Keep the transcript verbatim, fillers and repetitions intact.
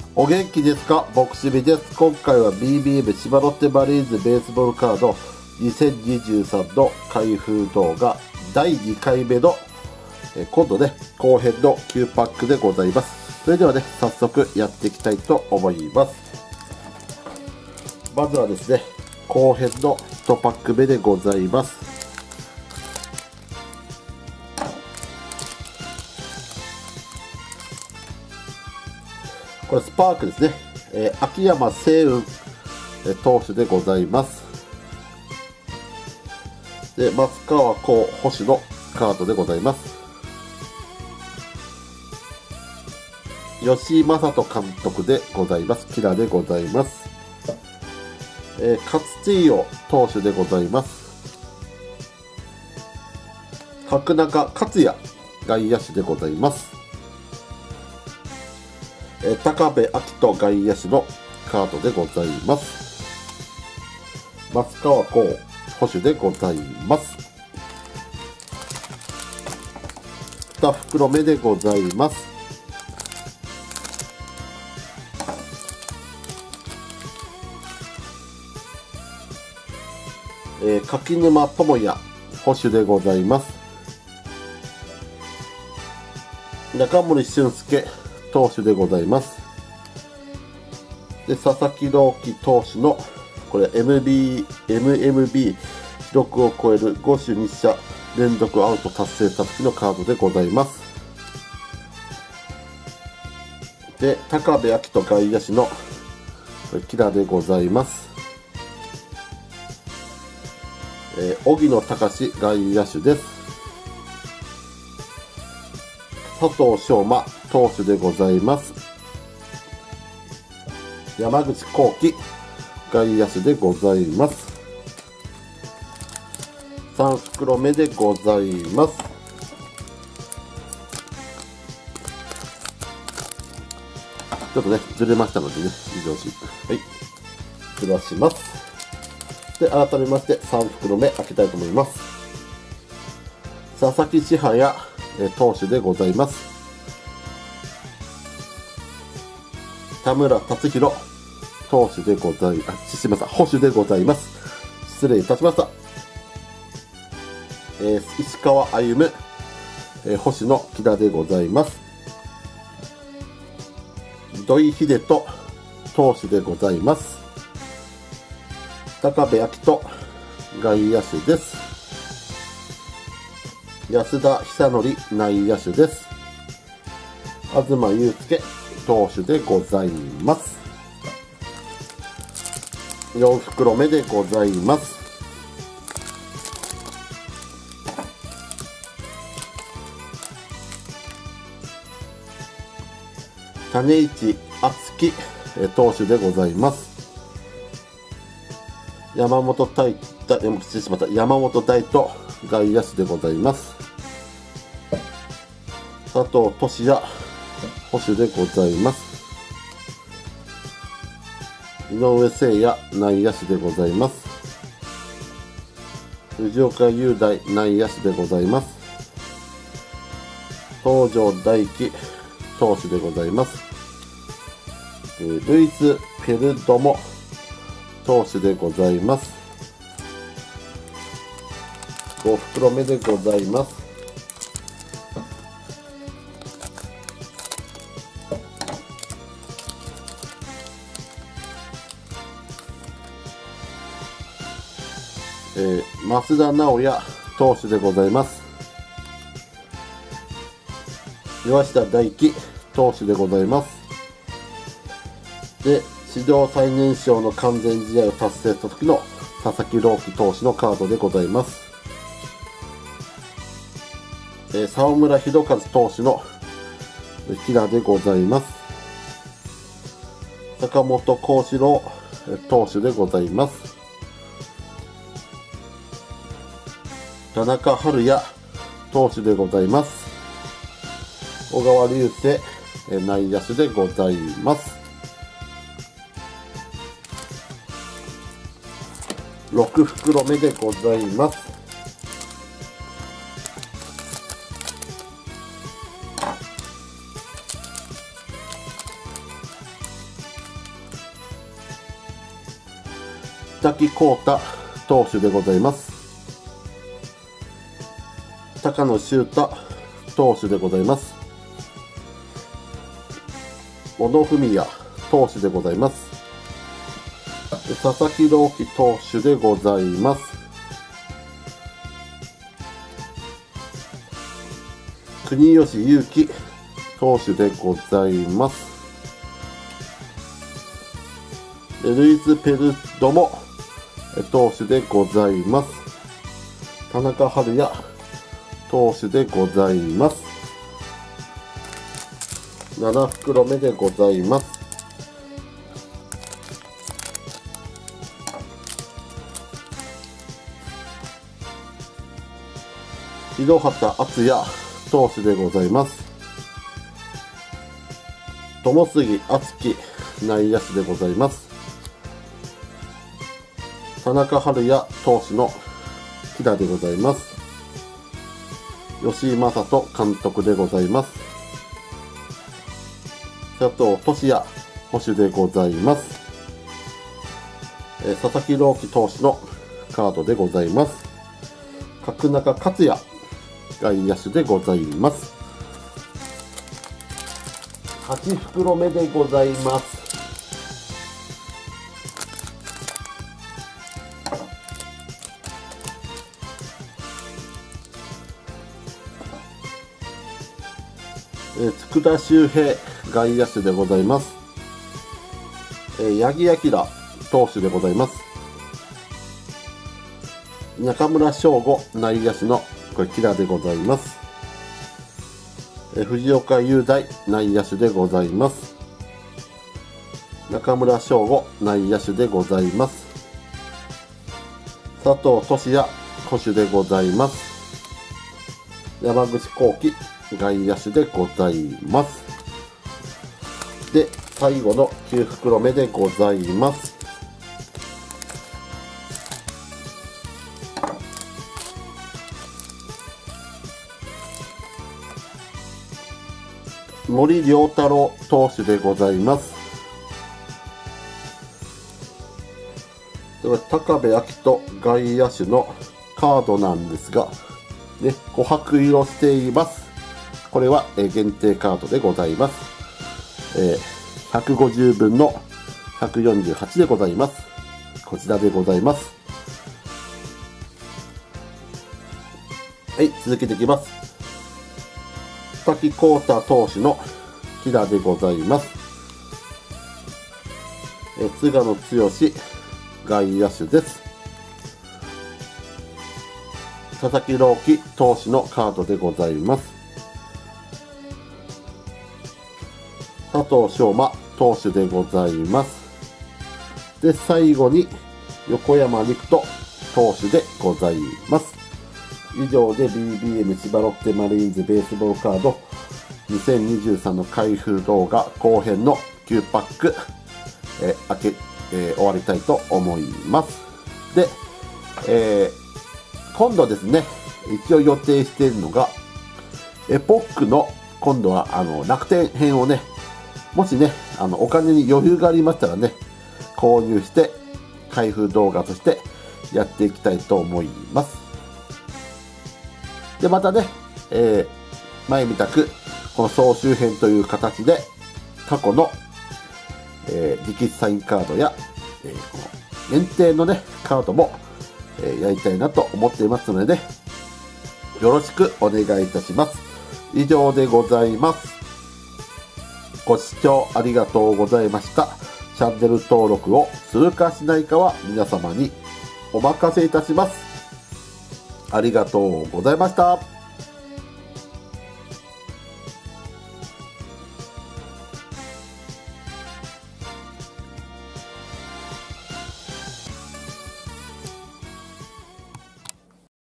お元気ですか？ボクシビです。今回は ビービーエム 千葉ロッテマリーンズベースボールカードにせんにじゅうさんの開封動画だいにかいめのえ今度ね後編のきゅうパックでございます。それではね早速やっていきたいと思います。まずはですね後編のいちパック目でございます。これスパークですね、えー、秋山星雲、えー、投手でございます。で松川虎生星のカードでございます。吉井正人監督でございます。キラでございます。えー、勝地洋投手でございます。角中克也外野手でございます。えー、高部瑛斗外野手のカードでございます。松川虎生捕手でございます。に袋目でございます。えー、柿沼智也捕手でございます。中森俊介投手でございます。で佐々木朗希投手のこれ エムビー、エムエムビー 記録を超えるご種に者連続アウト達成した時のカードでございます。で高部瑛斗外野手のキラでございます。えー、荻野貴司外野手です。佐藤翔馬投手でございます。山口航輝外野手でございます。さん袋目でございます。ちょっとねずれましたのでね移動しはいずらします。で改めましてさん袋目開けたいと思います。佐々木千早投手でございます。田村達弘投手でございます。すみません、捕手でございます。失礼いたしました。えー、石川歩夢、えー、捕手の木田でございます。土井秀人投手でございます。高部瑛斗外野手です。安田久典内野手です。東祐介投手でございます。よん袋目でございます。種市敦樹投手でございます。山本大失礼しました山本大斗外野手でございます。佐藤俊也捕手でございます。井上誠也内野手でございます。藤岡雄大内野手でございます。東條大輝投手でございます。ルイス・ペルドモ投手でございます。ご袋目でございます。えー、増田直也投手でございます。岩下大輝投手でございます。で史上最年少の完全試合を達成した時の佐々木朗希投手のカードでございます。えー、沢村博和投手のキラでございます。坂本幸四郎投手でございます。田中晴也投手でございます。小川隆星内野手でございます。ろく袋目でございます。 滝幸太投手でございます。高野修太投手でございます。小野文也投手でございます。佐々木朗希投手でございます。国吉勇輝投手でございます。ルイズ・ペルドモ投手でございます。田中春也投手でございます。なな袋目でございます。井畑敦也投手でございます。友杉敦樹内野手でございます。田中春也投手の木田でございます。吉井正人監督でございます。佐藤俊也捕手でございます。えー、佐々木朗希投手のカードでございます。角中克也外野手でございます。はち袋目でございます。えー、佃修平外野手でございます。えー、八木明投手でございます。中村翔吾内野手のこれキラでございます。えー、藤岡雄大内野手でございます。中村翔吾内野手でございます。佐藤俊也捕手でございます。山口幸輝外野手でございます。で、最後のきゅう袋目でございます。森良太郎投手でございます。では高部瑛斗外野手のカードなんですが、ね、琥珀色しています。これは限定カードでございます。えー、ひゃくごじゅうぶんのひゃくよんじゅうはちでございます。こちらでございます。はい、続けていきます。滝幸太投手のキラでございます。えー、菅野剛外野手です。佐々木朗希投手のカードでございます。佐藤翔馬投手でございます。で、最後に横山陸斗投手でございます。以上で ビービーエム 千葉ロッテマリーンズベースボールカードにせんにじゅうさんの開封動画後編のきゅうパック、えー、開け、えー、終わりたいと思います。で、えー、今度ですね、一応予定しているのが、エポックの今度はあの楽天編をね、もしね、あの、お金に余裕がありましたらね、購入して、開封動画としてやっていきたいと思います。で、またね、えー、前みたく、この総集編という形で、過去の、えー、直筆サインカードや、えー、この限定のね、カードも、えー、やりたいなと思っていますのでね、よろしくお願いいたします。以上でございます。ご視聴ありがとうございました。チャンネル登録をするかしないかは皆様にお任せいたします。ありがとうございました。